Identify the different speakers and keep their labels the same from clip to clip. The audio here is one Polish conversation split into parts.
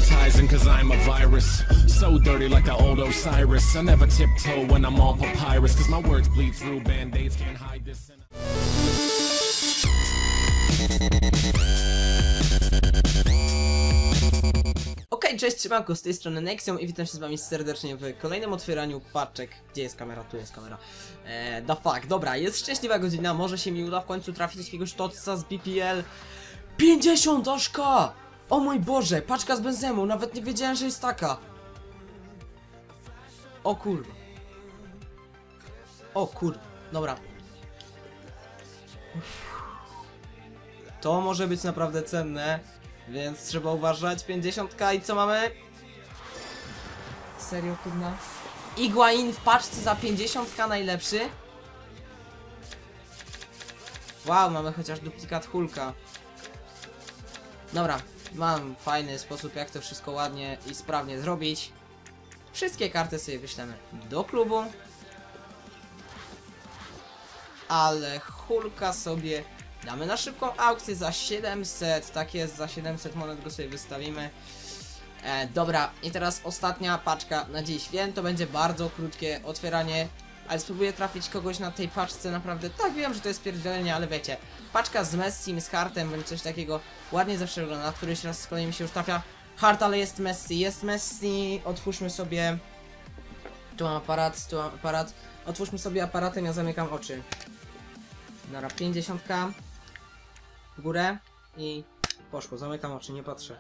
Speaker 1: advertising cause I'm a virus. So dirty like the old Osiris. I never tiptoe when I'm on papyrus cause my words bleed through band-aids can't hide this.
Speaker 2: Okej, cześć, siemanko, z tej strony Nexium i witam się z wami serdecznie w kolejnym otwieraniu paczek. Gdzie jest kamera? Tu jest kamera. The fuck, dobra, jest szczęśliwa godzina, może się mi uda w końcu trafić jakiegoś totsa z BPL. 50 oszka! O mój Boże, paczka z benzemu, nawet nie wiedziałem, że jest taka. O kurwa. O kurwa, dobra. To może być naprawdę cenne, więc trzeba uważać. 50k i co mamy? Serio, kurna? Iguain w paczce za 50k najlepszy? Wow, mamy chociaż duplikat Hulka. Dobra, mam fajny sposób, jak to wszystko ładnie i sprawnie zrobić. Wszystkie karty sobie wyślemy do klubu, ale Hulka sobie damy na szybką aukcję za 700, tak jest, za 700 monet go sobie wystawimy. Dobra, i teraz ostatnia paczka na dziś. Wiem, to będzie bardzo krótkie otwieranie, ale spróbuję trafić kogoś na tej paczce, naprawdę. Tak, wiem, że to jest pierdzielenie, ale wiecie, paczka z Messim, z Hartem, bądź coś takiego, ładnie zawsze wygląda. Któryś raz z kolei mi się już trafia Hart, ale jest Messi, otwórzmy sobie. Tu mam aparat, otwórzmy sobie aparatem, ja zamykam oczy. Dobra, 50k w górę i poszło, zamykam oczy, nie patrzę.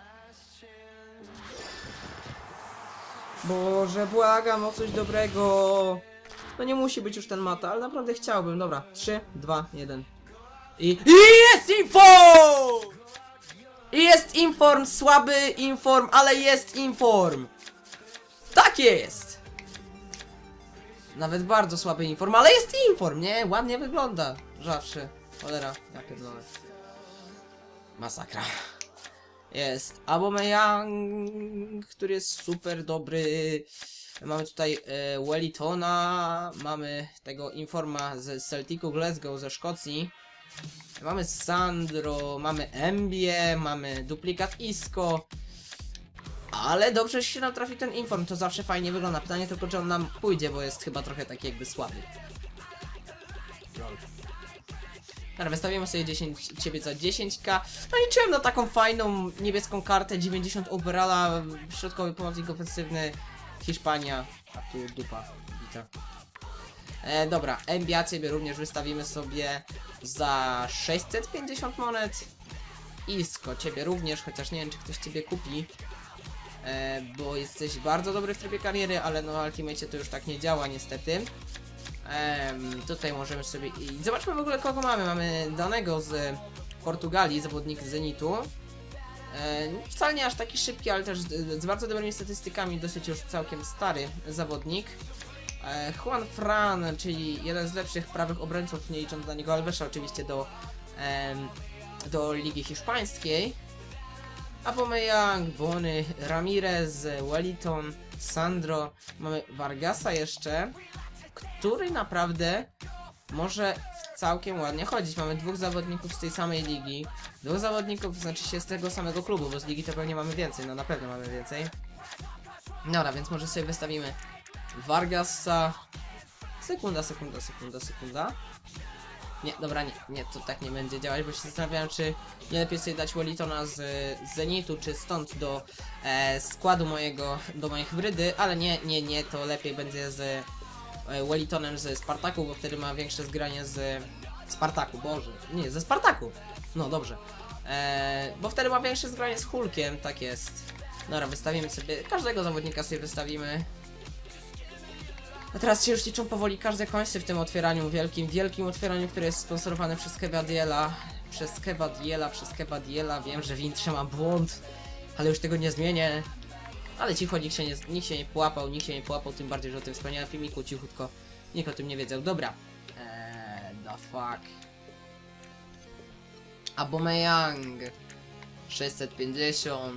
Speaker 2: Boże, błagam o coś dobrego. No nie musi być już ten mata, ale naprawdę chciałbym. Dobra, 3, 2, 1 i jest inform! I jest inform, słaby inform, ale jest inform. Tak jest! Nawet bardzo słaby inform, ale jest inform, nie? Ładnie wygląda. Zawsze. Cholera, ja pierdolę. Masakra. Jest Aubameyang, który jest super dobry. Mamy tutaj Wellingtona. Mamy tego informa z Celticu Glasgow ze Szkocji. Mamy Sandro, mamy Embie, mamy duplikat Isco. Ale dobrze się nam trafi ten inform, to zawsze fajnie wygląda. Pytanie tylko, czy on nam pójdzie, bo jest chyba trochę taki jakby słaby. Dobra, wystawimy sobie ciebie za 10k. No liczyłem na taką fajną niebieską kartę, 90 overalla, środkowy pomocnik ofensywny, Hiszpania, a tu dupa bita. Dobra, NBA ciebie również wystawimy sobie za 650 monet. Isco ciebie również, chociaż nie wiem, czy ktoś ciebie kupi. Bo jesteś bardzo dobry w trybie kariery, ale no w Ultimate to już tak nie działa niestety. Tutaj możemy sobie... I zobaczmy w ogóle kogo mamy. Mamy danego z Portugalii, zawodnik z Zenitu. Wcale nie aż taki szybki, ale też z bardzo dobrymi statystykami, dosyć już całkiem stary zawodnik. Juan Fran, czyli jeden z lepszych prawych obrońców, nie licząc dla niego Alvesa oczywiście do Ligi Hiszpańskiej. Aubameyang, Bony, Ramirez, Wellington, Sandro, mamy Vargasa jeszcze, który naprawdę może całkiem ładnie chodzić. Mamy dwóch zawodników z tej samej ligi, dwóch zawodników, znaczy się z tego samego klubu, bo z ligi to pewnie mamy więcej, no na pewno mamy więcej. Dobra, więc może sobie wystawimy Vargasa. Sekunda. Nie, dobra, nie, to tak nie będzie działać, bo się zastanawiałem, czy nie lepiej sobie dać Wellingtona z Zenitu, czy stąd do składu do mojej hybrydy, ale nie, to lepiej będzie z Wellingtonem ze Spartaku, bo wtedy ma większe zgranie z Spartaku, Boże, nie, ze Spartaku, no dobrze, bo wtedy ma większe zgranie z Hulkiem, tak jest. Dobra, wystawimy sobie, każdego zawodnika sobie wystawimy. A teraz się już liczą powoli każde końce w tym otwieraniu, wielkim otwieraniu, które jest sponsorowane przez Kebadiela. Przez Kebadiela. Wiem, że w intrze ma błąd, ale już tego nie zmienię. Ale cicho, nikt się nie połapał, tym bardziej, że o tym wspomniałem w filmiku, cichutko. Nikt o tym nie wiedział. Dobra. The fuck. Aubameyang. 650.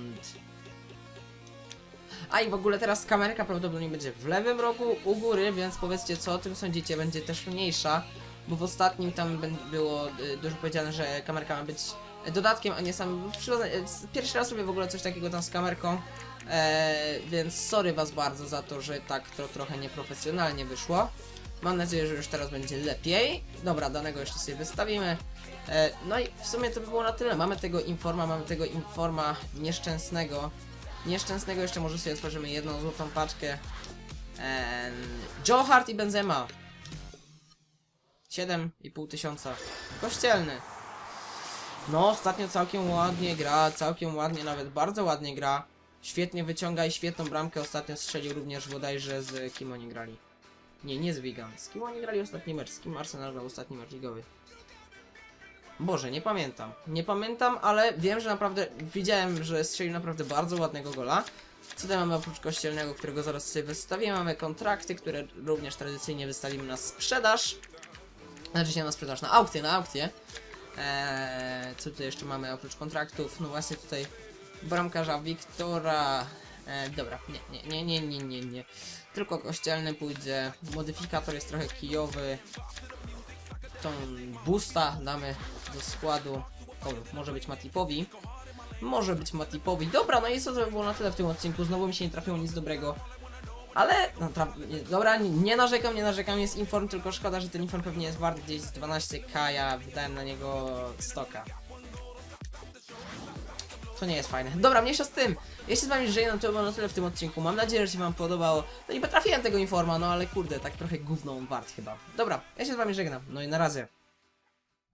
Speaker 2: A i w ogóle teraz kamerka prawdopodobnie będzie w lewym rogu u góry, więc powiedzcie, co o tym sądzicie. Będzie też mniejsza, bo w ostatnim tam było dużo powiedziane, że kamerka ma być dodatkiem, a nie sam... Pierwszy raz robię w ogóle coś takiego tam z kamerką, więc sorry was bardzo za to, że tak to trochę nieprofesjonalnie wyszło. Mam nadzieję, że już teraz będzie lepiej. Dobra, danego jeszcze sobie wystawimy. No i w sumie to by było na tyle. Mamy tego informa nieszczęsnego. Nieszczęsnego jeszcze może sobie otworzymy jedną złotą paczkę. Joe Hart i Benzema. 7,5 tysiąca. Kościelny. No, ostatnio całkiem ładnie gra, całkiem ładnie, nawet bardzo ładnie gra. Świetnie wyciąga i świetną bramkę ostatnio strzelił również bodajże z kim oni grali. Nie z Wigan. Z kim oni grali ostatni mecz? Z kim Arsenal grał ostatni mecz ligowy? Boże, nie pamiętam. Nie pamiętam, ale wiem, że naprawdę widziałem, że strzelił naprawdę bardzo ładnego gola. Co tutaj mamy oprócz Kościelnego, którego zaraz sobie wystawimy? Mamy kontrakty, które również tradycyjnie wystawimy na sprzedaż. Znaczy się na sprzedaż, na aukcję. Co tutaj jeszcze mamy oprócz kontraktów? No właśnie tutaj bramkarza Wiktora. Dobra, nie. Tylko Kościelny pójdzie. Modyfikator jest trochę kijowy. Tą boosta damy do składu. O, może być Matipowi. Dobra, no i co to by było na tyle w tym odcinku. Znowu mi się nie trafiło nic dobrego. Ale, no dobra, nie narzekam, jest inform, tylko szkoda, że ten inform pewnie jest wart gdzieś z 12k, ja wydałem na niego 100k. To nie jest fajne. Dobra, mniejsza z tym. Ja się z wami żegnam, to było na tyle w tym odcinku. Mam nadzieję, że się wam podobało. No nie potrafiłem tego informa, no ale kurde, tak trochę gówno on wart chyba. Dobra, ja się z wami żegnam. No i na razie.